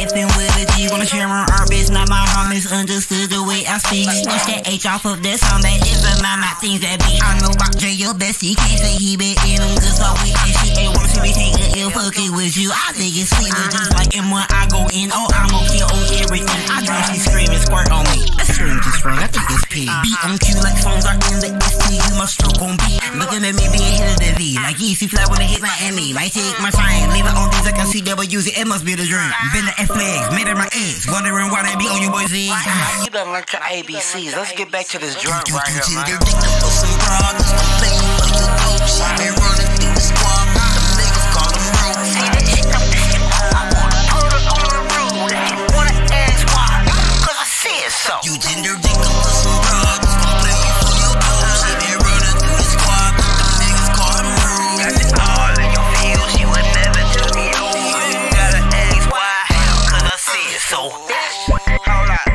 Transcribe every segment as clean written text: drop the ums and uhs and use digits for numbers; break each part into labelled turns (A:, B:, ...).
A: effing with a G. Wanna share my art, bitch, not my heart. Misunderstood the way I speak. Snatch that H off of this song, that is a nine, not things that be. I know about J, your bestie. Can't say he been in them just all week. And she ain't wanna see me take a ill fucking with you. I think it's sweet, but just like M when I go in, oh, I'm okay on everything. I dream she screaming, squirt on me. That scream just right, I think it's P. Beat on Q like phones are in the ST. You must stroke on beat. Looking at me being hit of the V. Like easy flat when they hit Miami. Might take my time, leave it on these like I see CWs. It must be the dream. Been the F-legs, made it my eggs. Wondering why they be on your boys' Z.
B: You done learned your ABCs. Let's get back to this drum right here, man.
A: You're for some problems. I'm playing for your dope. She been running through the squad. Them niggas call them broke. See that shit, I wanna put her on the road. You wanna ask why? Cause I said so. You gender dicker for some problems. I'm playing for your dope. She been running through the squad. Them niggas call them broke.
B: Got it all in your feels. You would never tell me no. You gotta ask why? Cause I said so. Hold up.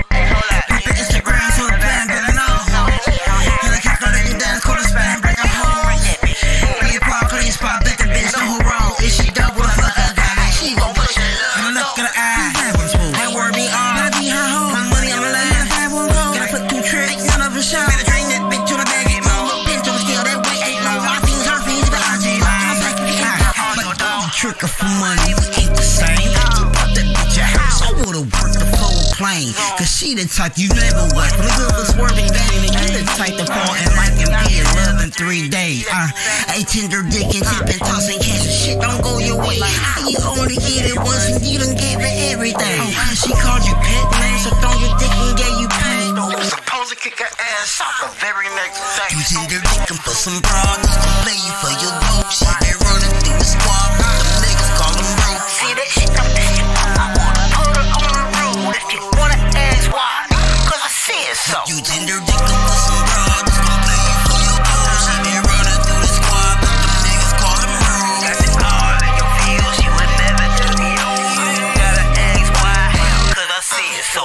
A: Tricker for money, we ain't the same. You bought that bitch a house, I would've worked the full plane. Cause she the type you never watch. When the girl was swerving down, and you the type to fall in like and be in love in 3 days. A tender dick and tipping, tossing cash and shit don't go your way. How you only get it once and you done gave it everything? She called you pet names, so throw your dick and gave you pain.
B: Supposed to kick her ass off the very next second.
A: You tender dickin' for some broads, I'm playing for your dope. She been running through the squad.
B: See that shit, I wanna put her on the road. If you wanna ask why, cause I said so.
A: You gender dicker for some broads. I'm playing for your dope. She been running through the squad, but them niggas call them rude.
B: Got it all in your feels. You would never tell me no. You gotta ask why, cause I said so.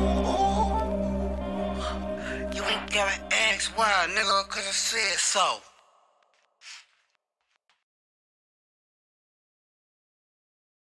B: You ain't gotta ask why, nigga, cause I said so.